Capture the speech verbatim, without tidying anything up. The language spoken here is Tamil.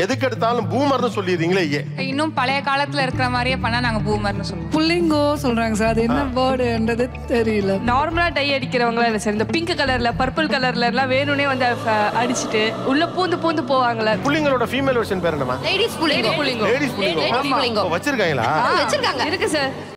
எதுக்கு எடுத்தாலும் பூமர்னு சொல்லிடுறீங்களே ஏன்? இன்னும் பழைய காலத்துல இருக்கிற மாதிரியே பண்ணா நாங்க பூமர்னு சொல்லுவோம். புல்லிங்கோ சொல்றாங்க சார். அது என்ன வேர்டுன்றது தெரியல. நார்மலா டை அடிக்கிறவங்களா இல்ல சார், இந்த பிங்க் கலர்ல பர்பிள் கலர்ல எல்லாம் வேணும்னே வந்து அடிச்சிட்டு உள்ள பூந்து பூந்து போவாங்கல்ல. புல்லிங்களோட ஃபீமேல் வெர்ஷன் பேர் என்னமா? லேடிஸ் புல்லிங்கோ. புல்லிங்கோ. லேடிஸ் புல்லிங்கோ வச்சிருக்காங்களா? வச்சிருக்காங்க. இருக்கு சார்.